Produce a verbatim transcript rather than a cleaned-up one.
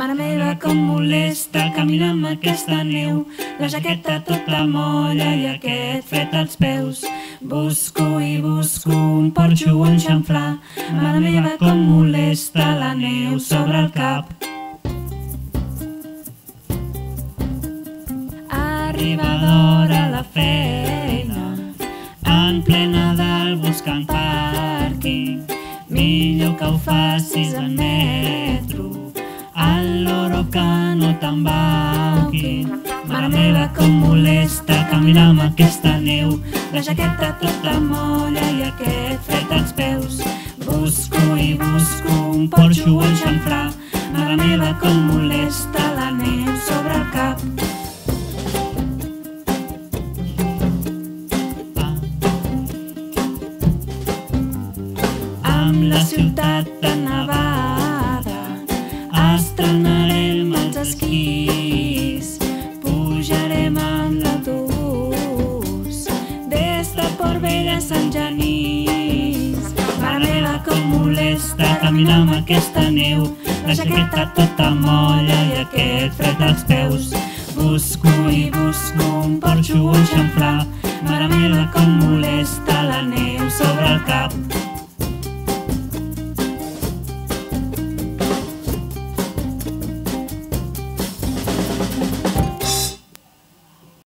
Mare meva, com molesta caminar amb aquesta neu, la jaqueta tota molla i aquest fred als peus. Busco i busco un porxo on xamflar, mare meva, com molesta la neu sobre el cap. Arriba d'hora a la feina, en ple Nadal buscant pàrquing, millor que ho facis en metro, al loro que no t'embauquin. Mare meva, com molesta caminar amb aquesta neu, la jaqueta tota molla i aquest fred als peus. Busco i busco un porxo on xamflar, mare meva, com molesta la neu sobre el cap. Amb la ciutat tan nevada estrenarem els esquís, pujarem en l'autobús des de Port Vell a Sant Genís. Mare meva, com molesta caminar amb aquesta neu, la jaqueta tota molla i aquest fred als peus. Busco i busco un porxo on xamflar, mare meva, com molesta la neu sobre el cap.